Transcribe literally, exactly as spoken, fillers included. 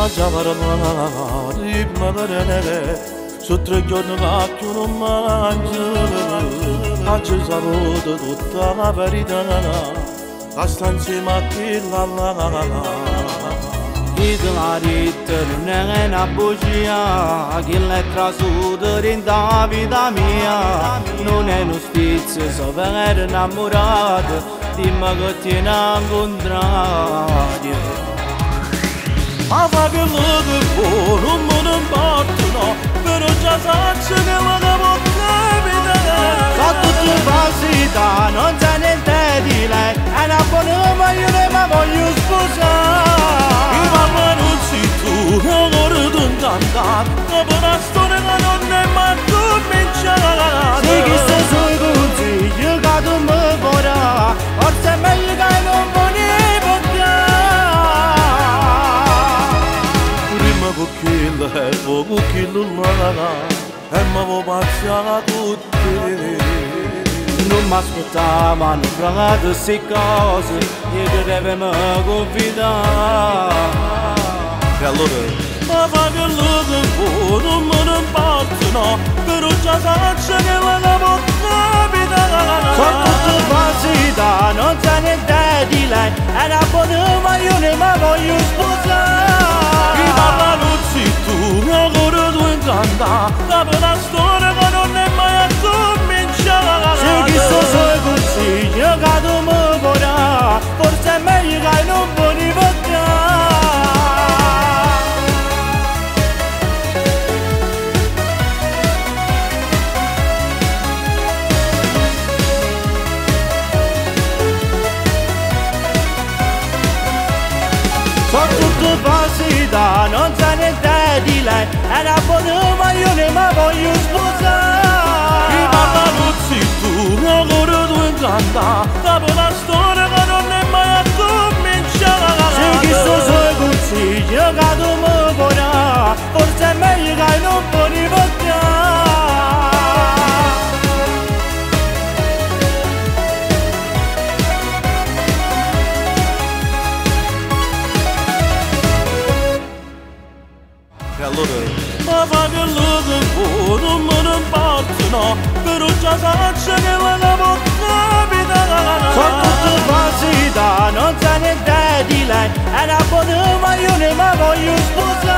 Acavaramari magarene Sotreggiorno macchio non mangia Accio saluto tutta la verità La stanza ma che la la la la la ritta non è una bugia che l'è trasuto in da vita mia non è uno spizio so per essere innamorato dimmi che tiene un contrario ma fa che lo che può non me ne importa però già so che la devo capitare so tutte falsità non c'è niente di lei è una buona voglio ma voglio sposare dopo una storia che non è mai cominciata se chi sta sui consigli che tu mi vorrà forse è meglio che non me ne portare prima con quello e poi con quello là e mi vuoi passare tutti non mi aspettavano fra queste cose io che devo mi confidare e allora ma fa che lo che può non me ne importa no però già so che la devo capitare sono tutte falsità non c'è niente di lei è una buona voglio ma voglio sposare mi parlano zitto ancora tu incanta dopo una storia che non è mai cominciata se chi sto sui consigli che tu mi vorrà forse è meglio che non me ne portare sono tutte falsità, non c'è niente di lei è una buona voglio ma voglio sposare mi parlano zitto ancora tu incanta dopo una storia che non è mai cominciata se chi sto sui consigli che tu mi vorrà forse è meglio che non me ne portare e allora ma fa che lo che può non me ne importa no però già so che la devo capitare sono tutte falsità non c'è niente di lei è una buona voglio ma voglio sposare